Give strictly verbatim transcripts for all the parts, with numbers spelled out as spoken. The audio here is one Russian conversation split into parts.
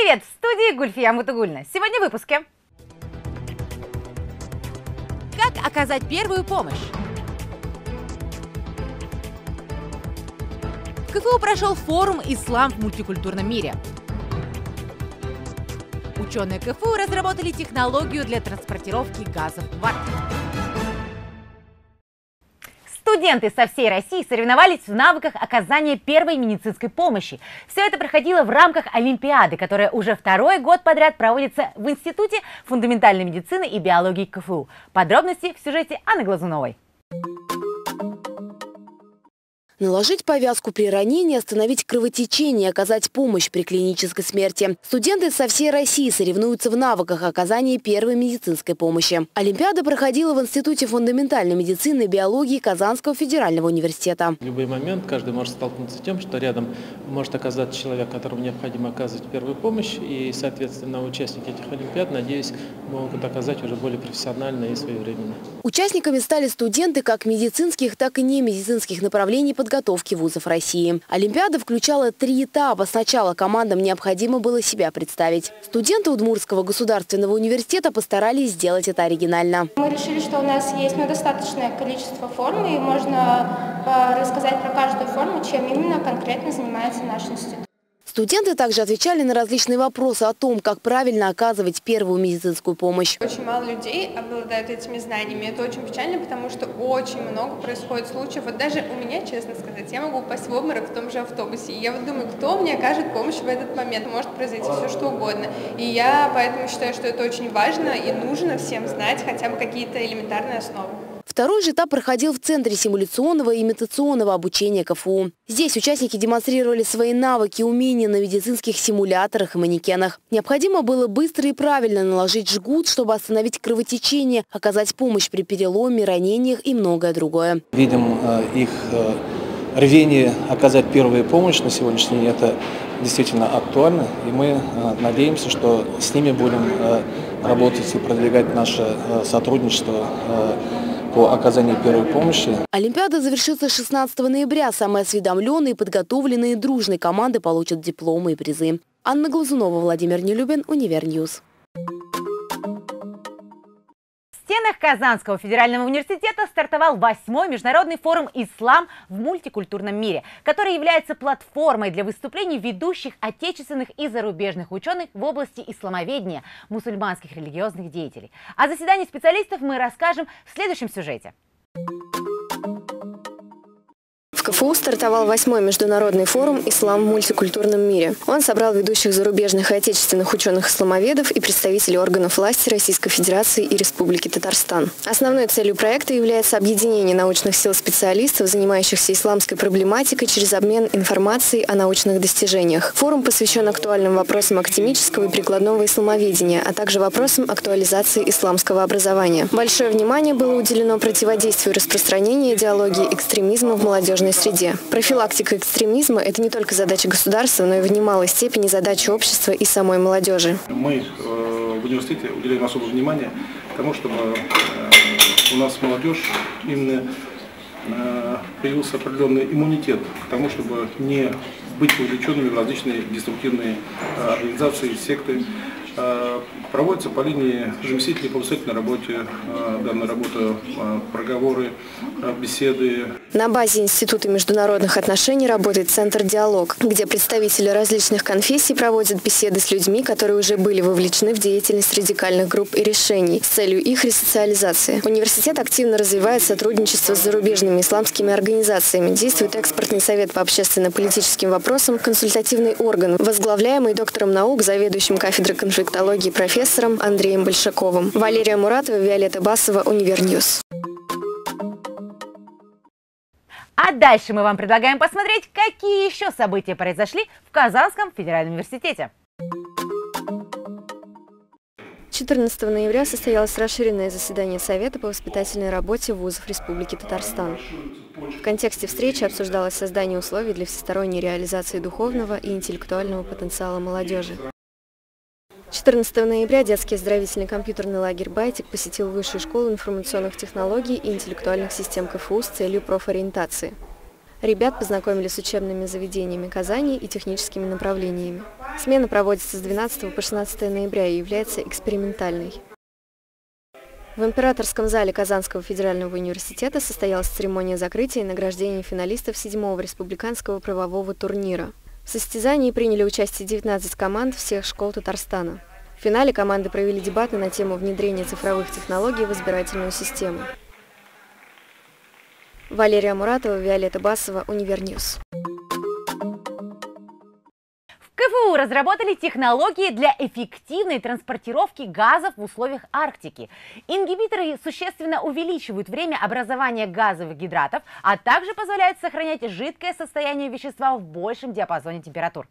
Привет! В студии Гульфия Мутугульна. Сегодня в выпуске. Как оказать первую помощь? В КФУ прошел форум «Ислам в мультикультурном мире». Ученые КФУ разработали технологию для транспортировки газов в Арктике. Студенты со всей России соревновались в навыках оказания первой медицинской помощи. Все это проходило в рамках Олимпиады, которая уже второй год подряд проводится в Институте фундаментальной медицины и биологии КФУ. Подробности в сюжете Анны Глазуновой. Наложить повязку при ранении, остановить кровотечение, оказать помощь при клинической смерти. Студенты со всей России соревнуются в навыках оказания первой медицинской помощи. Олимпиада проходила в Институте фундаментальной медицины и биологии Казанского федерального университета. В любой момент каждый может столкнуться с тем, что рядом может оказаться человек, которому необходимо оказывать первую помощь. И, соответственно, участники этих Олимпиад, надеюсь, могут оказать уже более профессионально и своевременно. Участниками стали студенты как медицинских, так и немедицинских направлений подготовки вузов России. Олимпиада включала три этапа. Сначала командам необходимо было себя представить. Студенты Удмуртского государственного университета постарались сделать это оригинально. Мы решили, что у нас есть ну, достаточное количество форм, и можно рассказать про каждую форму, чем именно конкретно занимается наш институт. Студенты также отвечали на различные вопросы о том, как правильно оказывать первую медицинскую помощь. Очень мало людей обладают этими знаниями. Это очень печально, потому что очень много происходит случаев. Вот даже у меня, честно сказать, я могу упасть в обморок в том же автобусе. И я вот думаю, кто мне окажет помощь в этот момент. Может произойти все, что угодно. И я поэтому считаю, что это очень важно и нужно всем знать хотя бы какие-то элементарные основы. Второй же этап проходил в Центре симуляционного и имитационного обучения КФУ. Здесь участники демонстрировали свои навыки и умения на медицинских симуляторах и манекенах. Необходимо было быстро и правильно наложить жгут, чтобы остановить кровотечение, оказать помощь при переломе, ранениях и многое другое. Видим э, их э, рвение оказать первую помощь на сегодняшний день. Это действительно актуально. И мы э, надеемся, что с ними будем э, работать и продвигать наше э, сотрудничество э, по оказанию первой помощи. Олимпиада завершится шестнадцатого ноября. Самые осведомленные, подготовленные, дружные команды получат дипломы и призы. Анна Глазунова, Владимир Нелюбин, Универньюз. В стенах Казанского федерального университета стартовал восьмой международный форум «Ислам в мультикультурном мире», который является платформой для выступлений ведущих отечественных и зарубежных ученых в области исламоведения, мусульманских религиозных деятелей. О заседании специалистов мы расскажем в следующем сюжете. В КФУ стартовал восьмой международный форум «Ислам в мультикультурном мире». Он собрал ведущих зарубежных и отечественных ученых-исламоведов и представителей органов власти Российской Федерации и Республики Татарстан. Основной целью проекта является объединение научных сил специалистов, занимающихся исламской проблематикой, через обмен информацией о научных достижениях. Форум посвящен актуальным вопросам академического и прикладного исламоведения, а также вопросам актуализации исламского образования. Большое внимание было уделено противодействию распространения идеологии экстремизма в молодежной среде. Профилактика экстремизма – это не только задача государства, но и в немалой степени задача общества и самой молодежи. Мы э, в университете уделяем особое внимание тому, чтобы э, у нас молодежь именно э, появился определенный иммунитет к тому, чтобы не быть увлеченными в различные деструктивные э, организации, секты. Э, проводятся по линии заместителей по воспитательной работе, э, данная работа, э, проговоры, э, беседы. На базе Института международных отношений работает Центр «Диалог», где представители различных конфессий проводят беседы с людьми, которые уже были вовлечены в деятельность радикальных групп и решений с целью их ресоциализации. Университет активно развивает сотрудничество с зарубежными исламскими организациями. Действует экспертный совет по общественно-политическим вопросам, консультативный орган, возглавляемый доктором наук, заведующим кафедрой конфликтологии профессором Андреем Большаковым. Валерия Муратова, Виолетта Басова, Универньюз. А дальше мы вам предлагаем посмотреть, какие еще события произошли в Казанском федеральном университете. четырнадцатого ноября состоялось расширенное заседание Совета по воспитательной работе вузов Республики Татарстан. В контексте встречи обсуждалось создание условий для всесторонней реализации духовного и интеллектуального потенциала молодежи. четырнадцатого ноября детский оздоровительный компьютерный лагерь «Байтик» посетил Высшую школу информационных технологий и интеллектуальных систем КФУ с целью профориентации. Ребят познакомили с учебными заведениями Казани и техническими направлениями. Смена проводится с двенадцатого по шестнадцатое ноября и является экспериментальной. В Императорском зале Казанского федерального университета состоялась церемония закрытия и награждения финалистов седьмого республиканского правового турнира. В состязании приняли участие девятнадцать команд всех школ Татарстана. В финале команды провели дебаты на тему внедрения цифровых технологий в избирательную систему. Валерия Муратова, Виолетта Басова, Универньюз. В КФУ разработали технологии для эффективной транспортировки газов в условиях Арктики. Ингибиторы существенно увеличивают время образования газовых гидратов, а также позволяют сохранять жидкое состояние вещества в большем диапазоне температур.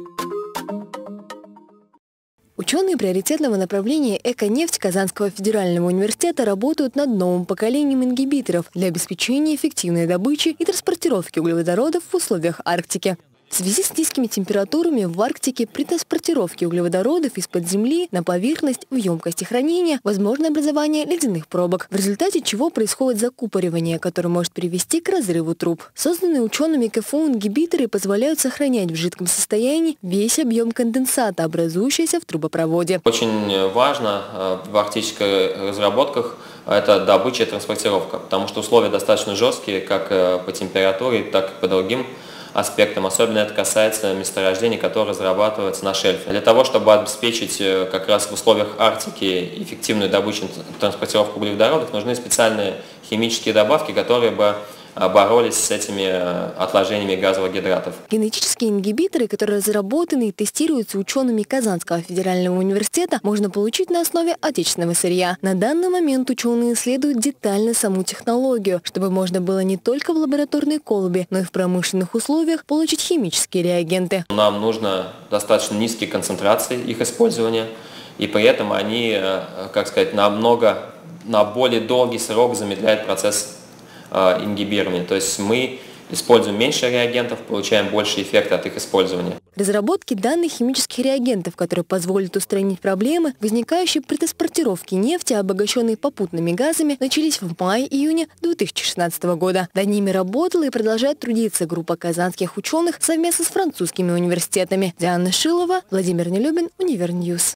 Ученые приоритетного направления «Эко-нефть» Казанского федерального университета работают над новым поколением ингибиторов для обеспечения эффективной добычи и транспортировки углеводородов в условиях Арктики. В связи с низкими температурами в Арктике при транспортировке углеводородов из-под земли на поверхность в емкости хранения возможно образование ледяных пробок, в результате чего происходит закупоривание, которое может привести к разрыву труб. Созданные учеными КФУ ингибиторы позволяют сохранять в жидком состоянии весь объем конденсата, образующийся в трубопроводе. Очень важно в арктических разработках это добыча и транспортировка, потому что условия достаточно жесткие как по температуре, так и по другим аспектам. Особенно это касается месторождений, которые разрабатываются на шельфе. Для того, чтобы обеспечить как раз в условиях Арктики эффективную добычу и транспортировку углеводородов, нужны специальные химические добавки, которые бы боролись с этими отложениями газовых гидратов. Генетические ингибиторы, которые разработаны и тестируются учеными Казанского федерального университета, можно получить на основе отечественного сырья. На данный момент ученые исследуют детально саму технологию, чтобы можно было не только в лабораторной колбе, но и в промышленных условиях получить химические реагенты. Нам нужно достаточно низкие концентрации их использования, и при этом они, как сказать, намного, на более долгий срок замедляют процесс ингибирования. То есть мы используем меньше реагентов, получаем больше эффекта от их использования. Разработки данных химических реагентов, которые позволят устранить проблемы, возникающие при транспортировке нефти, обогащенной попутными газами, начались в мае-июне две тысячи шестнадцатого года. Над ними работала и продолжает трудиться группа казанских ученых совместно с французскими университетами. Диана Шилова, Владимир Нелюбин, Универньюз.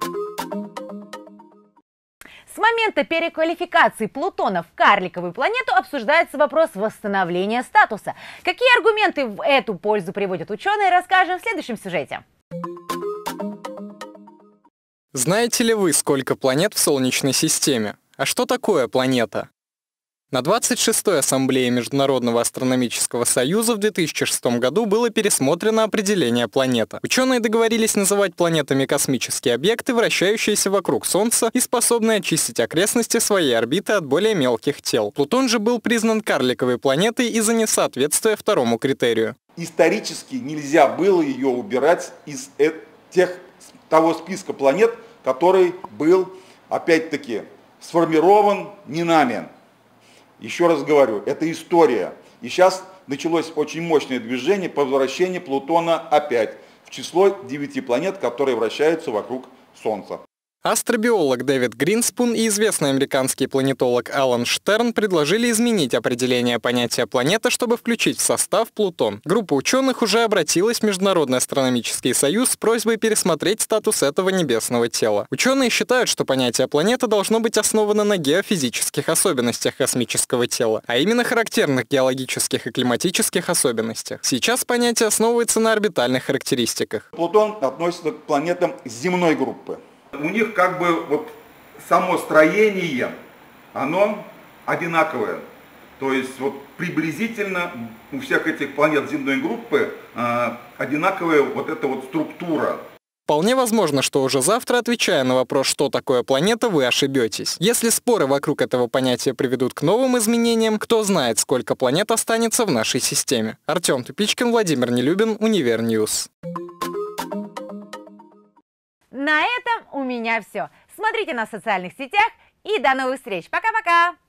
С момента переквалификации Плутона в карликовую планету обсуждается вопрос восстановления статуса. Какие аргументы в эту пользу приводят ученые, расскажем в следующем сюжете. Знаете ли вы, сколько планет в Солнечной системе? А что такое планета? На двадцать шестой Ассамблее Международного астрономического союза в две тысячи шестом году было пересмотрено определение планета. Ученые договорились называть планетами космические объекты, вращающиеся вокруг Солнца и способные очистить окрестности своей орбиты от более мелких тел. Плутон же был признан карликовой планетой из-за несоответствия второму критерию. Исторически нельзя было ее убирать из тех, того списка планет, который был, опять-таки, сформирован не нами. Еще раз говорю, это история. И сейчас началось очень мощное движение по возвращению Плутона опять в число девяти планет, которые вращаются вокруг Солнца. Астробиолог Дэвид Гринспун и известный американский планетолог Алан Штерн предложили изменить определение понятия планета, чтобы включить в состав Плутон. Группа ученых уже обратилась в Международный астрономический союз с просьбой пересмотреть статус этого небесного тела. Ученые считают, что понятие планета должно быть основано на геофизических особенностях космического тела, а именно характерных геологических и климатических особенностях. Сейчас понятие основывается на орбитальных характеристиках. Плутон относится к планетам земной группы. У них как бы вот само строение, оно одинаковое. То есть вот приблизительно у всех этих планет земной группы э, одинаковая вот эта вот структура. Вполне возможно, что уже завтра, отвечая на вопрос, что такое планета, вы ошибетесь. Если споры вокруг этого понятия приведут к новым изменениям, кто знает, сколько планет останется в нашей системе. Артем Тупичкин, Владимир Нелюбин, Универньюз. На этом у меня все. Смотрите нас в социальных сетях и до новых встреч. Пока-пока!